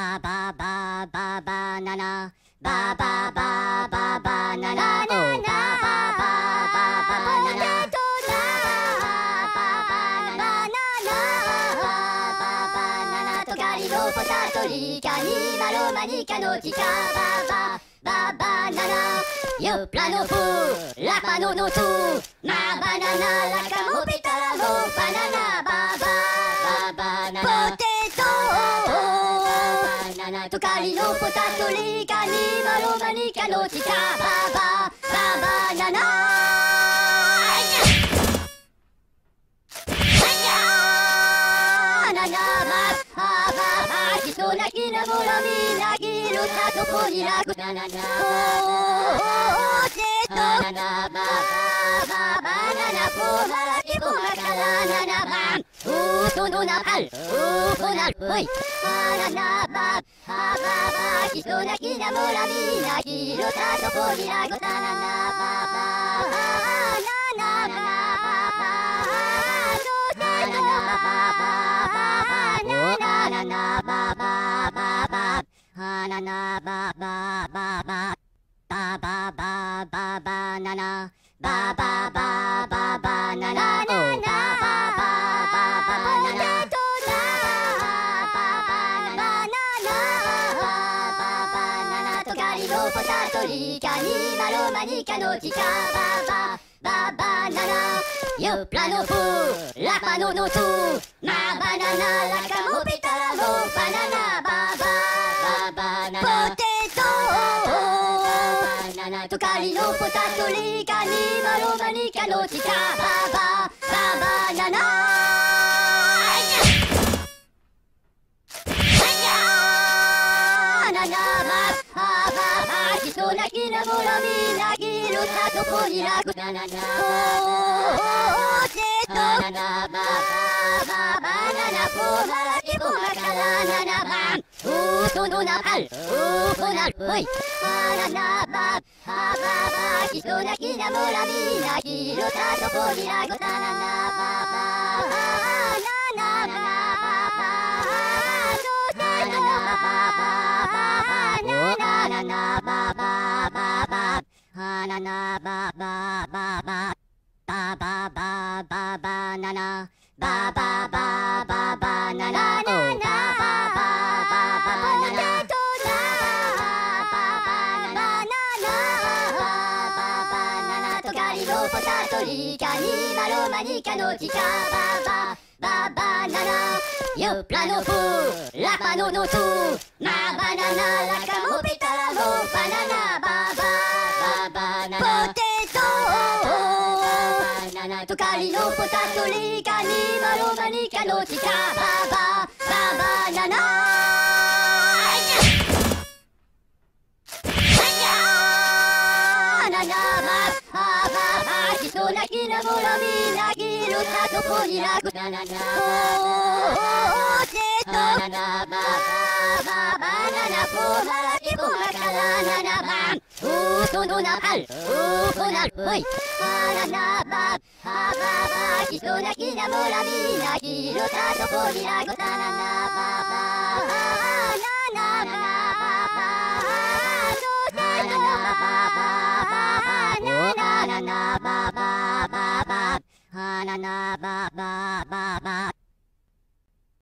バババババナナバババババナナバババババナナババババナナトカリロポタトリカニマロマニカのチカババババナナヨプラノフラパノノツマバナナラカモピタラモバナナババババナナポテトバナナトカリのポタトリカニマロマニカのチカババババナナナナバババキソナキナモラミナキルタトコニラクナナナポテトナナバババナナポマラキポマカラナナバンウトノナパルウコナルホイナナバババキソナキナモラミナキルタトコニラクナナナババナナバナナババババナナバババババババババナナバババババナナバババババナナトカリロポタトリカニマロマニカのチカババババナナヨプラノフラパノノツマバナナラカモピタラモバナナババババナナポテトバナナトカリのポタトリカニマロマニカのチカババババナナナナバババキソナキナモラミナキルタトコニラクナナナポテトナナババババナナポマラキポマカラナナバンウトノナパルウコナルホイナナバババキソナキナモラミナキルタトコニラクナナナババナナバナナババババナナバババババババババナナバババババナナバババババナナトカリロポタトリカニマロマニカのチカバババナナヨプラノフラパノノツマバナナラカモピタラモバナナバババナナポテトバナナトカリのポタトリカニマロマニカのチカバババナナナナバババキソナキナモラミナキルタトコニラクナナナポテトナナバババナナポマラキポマカラナナバンウトノナパルウコナルホイナナバババキソナキナモラミナキルタトコニラクナナナババナナバナナババババナナバババ